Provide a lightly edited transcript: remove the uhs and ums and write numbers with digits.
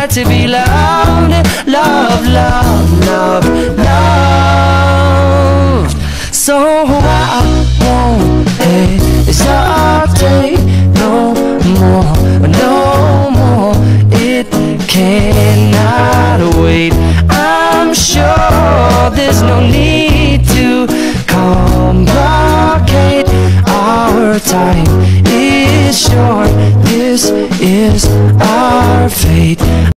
got to be loved, loved, loved, loved, loved. So I won't hesitate no more, no more. It cannot wait. I'm sure there's no need to complicate. Our time is short. This is our fate.